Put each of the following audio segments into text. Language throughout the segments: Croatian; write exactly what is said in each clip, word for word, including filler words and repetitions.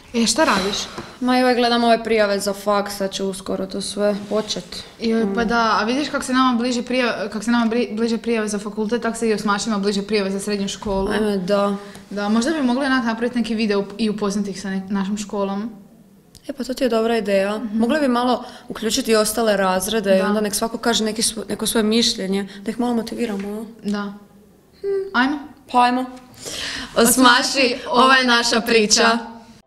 E, šta radiš? Ma joj, gledam ove prijave za faks, sad će uskoro to sve počet. Joj, pa da, a vidiš kako se nama bliže prijave, kak se nama bri- bliže prijave za fakultet, tako se i osmašima bliže prijave za srednju školu. Ajme, da. Da, možda bi mogli onak napraviti neki video i upoznati ih sa nek- našom školom. E pa to ti je dobra ideja. Mogli bi malo uključiti i ostale razrede i Da. onda nek svako kaže neki svo- neko svoje mišljenje, da ih malo motiviramo. No? Da. Ajmo. Pa ajmo. Osmaši, ova je naša priča.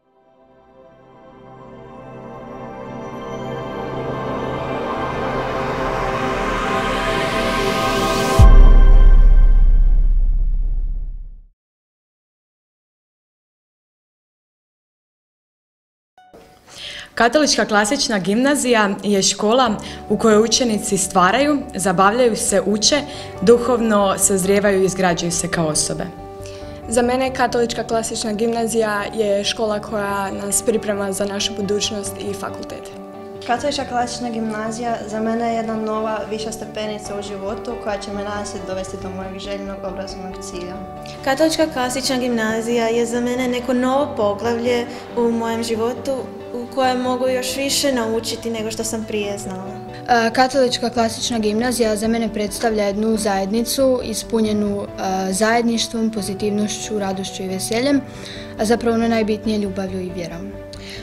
Katolička klasična gimnazija je škola u kojoj učenici stvaraju, zabavljaju se, uče, duhovno sazrijevaju i izgrađuju se kao osobe. Za mene Katolička klasična gimnazija je škola koja nas priprema za našu budućnost i fakultet. Katolička klasična gimnazija za mene je jedna nova viša stepenica u životu koja će me nadam se dovesti do mojeg željenog obrazovnog cilja. Katolička klasična gimnazija je za mene neko novo poglavlje u mojem životu u kojem mogu još više naučiti nego što sam prije znala. Katolička klasična gimnazija za mene predstavlja jednu zajednicu ispunjenu zajedništvom, pozitivnošću, radošću i veseljem, a zapravo ono najbitnije ljubavlju i vjerom.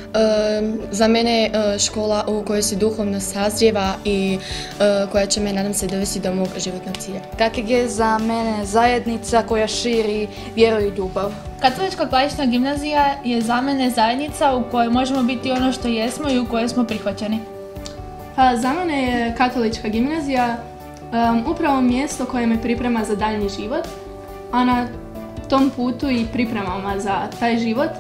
Za mene je škola u kojoj se duhovno sazrijeva i koja će me, nadam se, dovesti do mog životnog cilja. K K G za mene zajednica koja širi vjeru i ljubav. Katolička klasična gimnazija je za mene zajednica u kojoj možemo biti ono što jesmo i u kojoj smo prihvaćeni. Pa, za mene je Katolička gimnazija um, upravo mjesto koje me priprema za daljnji život, a na tom putu i pripremama za taj život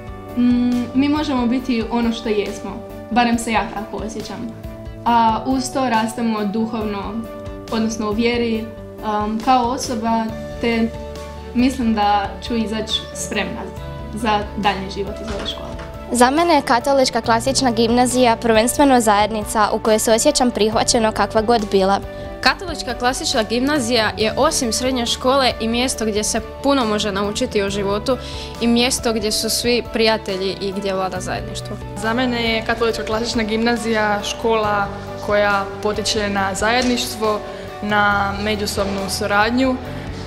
um, mi možemo biti ono što jesmo, barem se ja tako osjećam. A uz to rastemo duhovno, odnosno u vjeri um, kao osoba, te mislim da ću izaći spremna za daljnji život iz ove škole. Za mene je Katolička klasična gimnazija prvenstveno zajednica u kojoj se osjećam prihvaćeno kakva god bila. Katolička klasična gimnazija je osim srednje škole i mjesto gdje se puno može naučiti o životu i mjesto gdje su svi prijatelji i gdje vlada zajedništvo. Za mene je Katolička klasična gimnazija škola koja potiče na zajedništvo, na međusobnu suradnju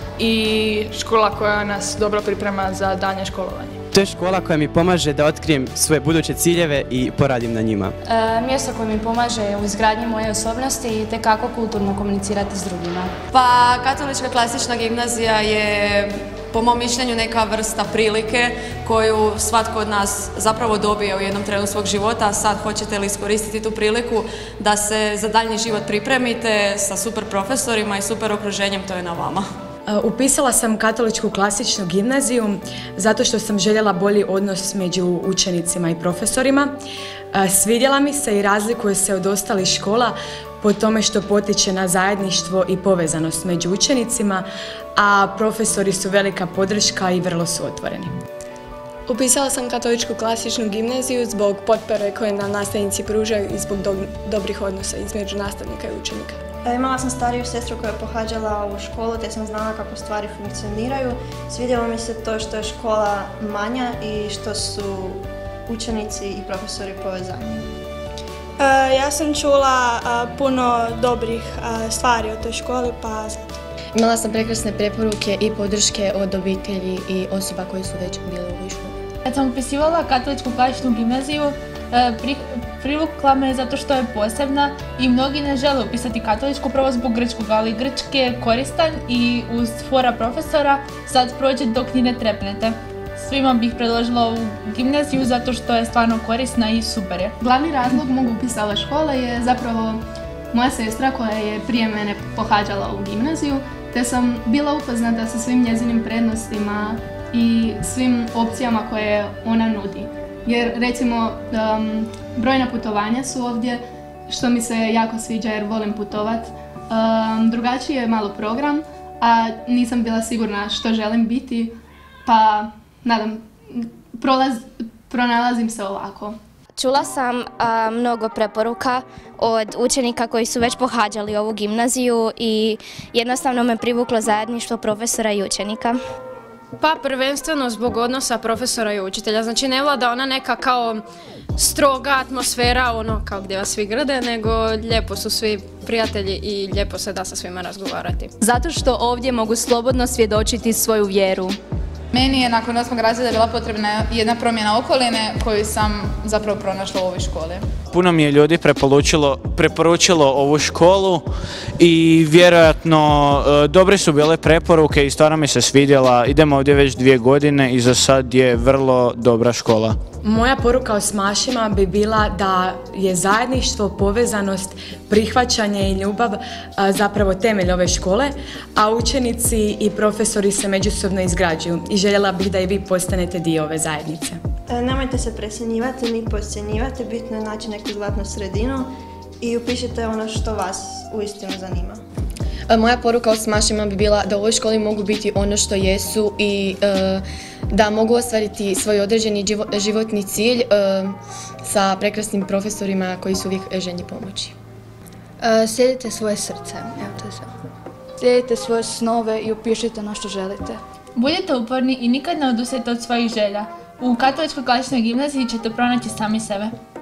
i škola koja nas dobro priprema za daljnje školovanje. To je škola koja mi pomaže da otkrijem svoje buduće ciljeve i poradim na njima. E, mjesto koje mi pomaže u izgradnji moje osobnosti i te kako kulturno komunicirati s drugima. Pa Katolička klasična gimnazija je po mom mišljenju neka vrsta prilike koju svatko od nas zapravo dobije u jednom trenu svog života. Sad hoćete li iskoristiti tu priliku da se za daljnji život pripremite sa super profesorima i super okruženjem, to je na vama. Upisala sam Katoličku klasičnu gimnaziju zato što sam željela bolji odnos među učenicima i profesorima. Svidjela mi se i razlikuje se od ostalih škola po tome što potiče na zajedništvo i povezanost među učenicima, a profesori su velika podrška i vrlo su otvoreni. Upisala sam Katoličku klasičnu gimnaziju zbog potpore koje nam nastavnici pružaju i zbog do dobrih odnosa između nastavnika i učenika. Imala sam stariju sestru koja je pohađala ovu školu, te sam znala kako stvari funkcioniraju. Svidjelo mi se to što je škola manja i što su učenici i profesori povezani. E, ja sam čula a, puno dobrih a, stvari o toj školi, pa zato. Imala sam prekrasne preporuke i podrške od obitelji i osoba koji su već bili u ovoj školi. Kad sam upisivala Katoličku klasičnu gimnaziju, privukla me zato što je posebna i mnogi ne žele upisati katoličku upravo zbog grčkog, ali grčki je koristan i uz fora profesora sad prođe dok ni ne trepnete. Svima bih predložila ovu gimnaziju zato što je stvarno korisna i super je. Glavni razlog mog upisa ove škole je zapravo moja sestra koja je prije mene pohađala ovu gimnaziju, te sam bila upoznata sa svim njezinim prednostima i svim opcijama koje ona nudi. Jer recimo um, brojna putovanja su ovdje, što mi se jako sviđa jer volim putovat. Um, drugačiji je malo program, a nisam bila sigurna što želim biti, pa nadam, prolaz, pronalazim se ovako. Čula sam a, mnogo preporuka od učenika koji su već pohađali ovu gimnaziju i jednostavno me privuklo zajedništvo profesora i učenika. Pa prvenstveno zbog odnosa profesora i učitelja. Znači ne vlada ona neka kao stroga atmosfera, ono kao gdje vas svi grde, nego lijepo su svi prijatelji i lijepo se da sa svima razgovarati. Zato što ovdje mogu slobodno svjedočiti svoju vjeru. Meni je nakon osmog razreda bila potrebna jedna promjena okoline koju sam zapravo pronašla u ovoj školi. Puno mi je ljudi preporučilo ovu školu i vjerojatno dobre su bile preporuke i stvarno mi se svidjela. Idemo ovdje već dvije godine i za sad je vrlo dobra škola. Moja poruka osmašima bi bila da je zajedništvo, povezanost, prihvaćanje i ljubav zapravo temelj ove škole, a učenici i profesori se međusobno izgrađuju i željela bih da i vi postanete dio ove zajednice. Nemojte se presjenjivati ni podcjenjivati, bitno je naći neku zlatnu sredinu i upišite ono što vas uistinu zanima. Moja poruka osmašima bi bila da u ovoj školi mogu biti ono što jesu i e, da mogu ostvariti svoj određeni životni cilj e, sa prekrasnim profesorima koji su uvijek željni pomoći. E, slijedite svoje srce, evo to je sve. Slijedite svoje snove i upišite ono što želite. Budite uporni i nikad ne odustajte od svojih želja. U Katoličkoj klasičnoj gimnaziji ćete pronaći sami sebe.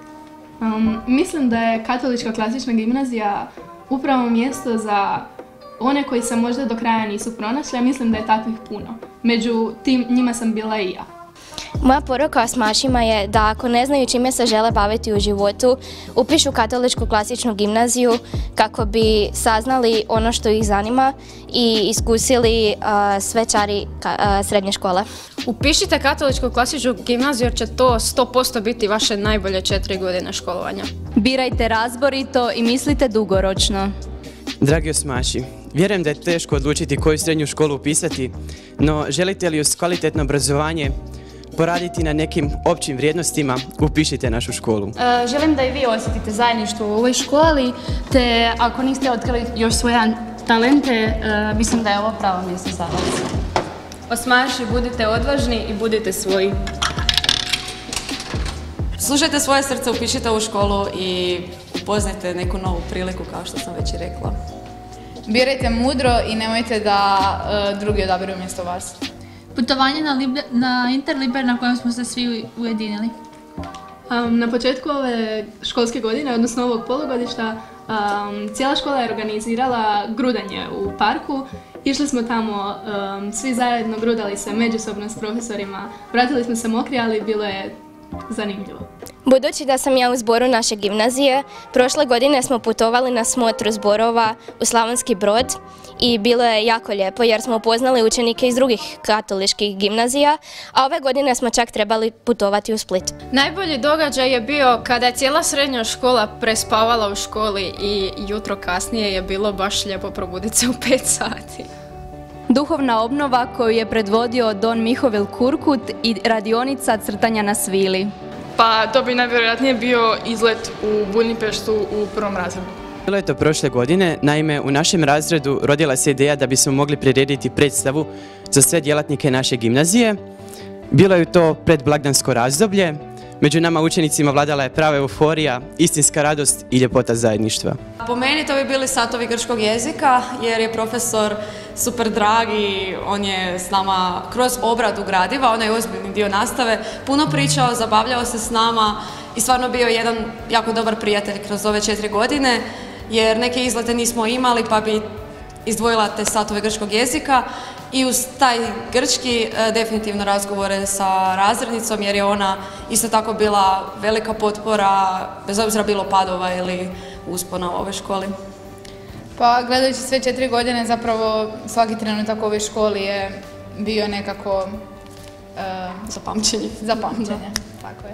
Um, mislim da je Katolička klasična gimnazija upravo mjesto za one koji se možda do kraja nisu pronašli, a mislim da je takvih puno. Među tim njima sam bila i ja. Moja poruka osmašima je da ako ne znaju čime se žele baviti u životu, upišu Katoličku klasičnu gimnaziju kako bi saznali ono što ih zanima i iskusili uh, sve čari uh, srednje škole. Upišite Katoličku klasičnu gimnaziju jer će to sto posto biti vaše najbolje četiri godine školovanja. Birajte razborito i mislite dugoročno. Dragi osmaši, vjerujem da je teško odlučiti koju srednju školu upisati, no želite li uz kvalitetno obrazovanje poraditi na nekim općim vrijednostima, upišite našu školu. E, želim da i vi osjetite zajedništvo u ovoj školi, te ako niste otkrili još svoje talente, e, mislim da je ovo pravo mjesto za vas. Osmaši, budite odvažni i budite svoji. Slušajte svoje srce, upišite ovu školu i upoznajte neku novu priliku, kao što sam već i rekla. Birajte mudro i nemojte da uh, drugi odabiru umjesto vas. Putovanje na, Libe, na Interliber na kojem smo se svi ujedinili. Um, na početku ove školske godine, odnosno ovog polugodišta, um, cijela škola je organizirala grudanje u parku. Išli smo tamo, um, svi zajedno grudali se međusobno s profesorima. Vratili smo se mokri, ali bilo je zanimljivo. Budući da sam ja u zboru naše gimnazije, prošle godine smo putovali na smotru zborova u Slavonski Brod i bilo je jako lijepo jer smo upoznali učenike iz drugih katoličkih gimnazija, a ove godine smo čak trebali putovati u Split. Najbolji događaj je bio kada je cijela srednja škola prespavala u školi i jutro kasnije je bilo baš lijepo probuditi se u pet sati. Duhovna obnova koju je predvodio Don Mihovil Kurkut i radionica crtanja na svili. Pa to bi najvjerojatnije bio izlet u Budimpeštu u prvom razredu. Bilo je to prošle godine, naime u našem razredu rodila se ideja da bismo mogli prirediti predstavu za sve djelatnike naše gimnazije. Bilo je to predblagdansko razdoblje, među nama učenicima vladala je prava euforija, istinska radost i ljepota zajedništva. Po meni to bi bili satovi grčkog jezika jer je profesor super dragi, on je s nama kroz obradu gradiva, onaj ozbiljni dio nastave, puno pričao, zabavljao se s nama i stvarno bio jedan jako dobar prijatelj kroz ove četiri godine jer neke izlete nismo imali pa bi izdvojila te satove grčkog jezika i uz taj grčki definitivno razgovore sa razrednicom jer je ona isto tako bila velika potpora, bez obzira bilo padova ili uspona u ovoj školi. Pa gledajući sve četiri godine zapravo svaki trenutak u ovoj školi je bio nekako uh, zapamćenje. Zapamćenje, tako je.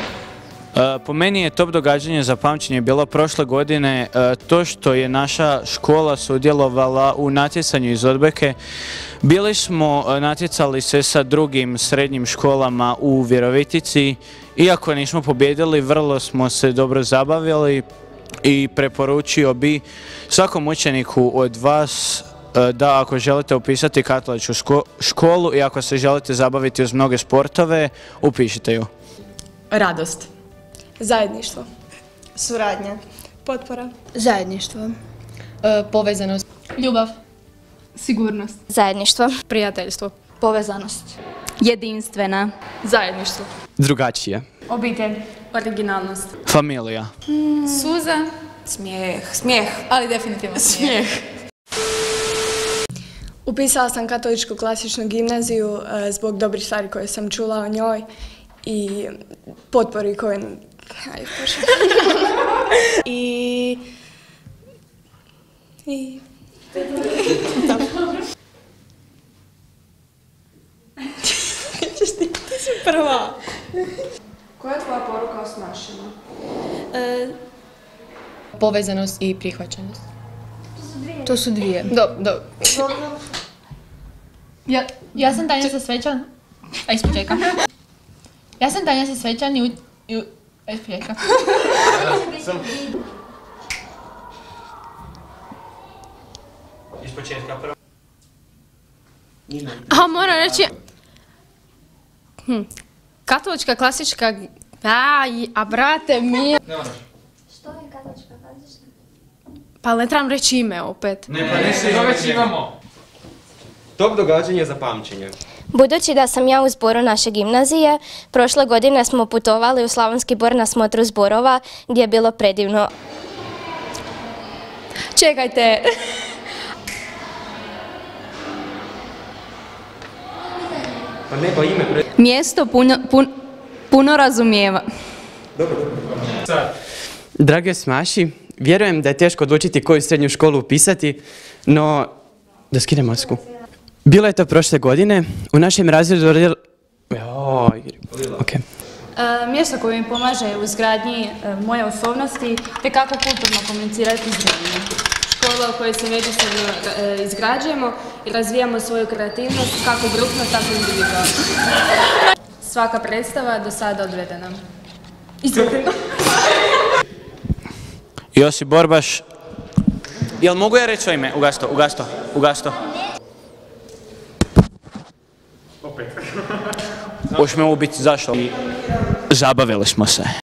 Po meni je top događanje za pamćenje bilo prošle godine to što je naša škola sudjelovala u natjecanju iz Odbeke. Bili smo natjecali se sa drugim srednjim školama u Virovitici. Iako nismo pobjedili, vrlo smo se dobro zabavili i preporučio bi svakom učeniku od vas da ako želite upisati katoličku školu i ako se želite zabaviti uz mnoge sportove, upišite ju. Radost. Zajedništvo. Suradnja. Potpora. Zajedništvo. E, povezanost. Ljubav. Sigurnost. Zajedništvo. Prijateljstvo. Povezanost. Jedinstvena. Zajedništvo. Drugačije. Obitelj. Originalnost. Familija. Suza. Smijeh. Smijeh. Ali definitivno smijeh. Upisala sam katoličku klasičnu gimnaziju e, zbog dobrih stvari koje sam čula o njoj i potpori koje... Ajde, pošli. I... I... Ti si prva. Koja je tvoja poruka o Smašima? E, povezanost i prihvaćenost. To su dvije. Do, do. Ja, ja sam Tanja sa Svečan. A ispočeka. Ja sam Tanja sa Svečan i... u- i u- a ispočeka. Ispočetka prvo. A moram reći... Hm. Katolička klasička... A, i- a brate mi... Što je katolička klasična? Pa ne trebam reći ime opet. Ne, pa ne se već imamo. Top događanje za pamćenje. Budući da sam ja u zboru naše gimnazije, prošle godine smo putovali u Slavonski Brod na smotru zborova gdje je bilo predivno. Čekajte. Pa ne, pa ime pre... Mjesto puno, pun- puno razumijeva. Dobro, dobro. Dragi Smaši, vjerujem da je teško odlučiti koju srednju školu upisati, no... Da skinem masku. Bilo je to prošle godine, u našem razredu... rodil- Joj, ok. E, mjesto koje mi pomaže u izgradnji e, moje osobnosti te kako kulturno komunicirati s drugima. Škola u kojoj se međusobno e, izgrađujemo i razvijamo svoju kreativnost kako grupno, tako i individualno. Svaka predstava do sada odvedena. Izvedena. Josip Borbaš. Jel mogu ja reći svoje ime? Ugasto, ugasto, ugasto. Opet. Hoće me ubiti, zašto? Zabavili smo se.